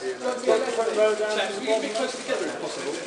Front row down to the bottom. Close together if possible.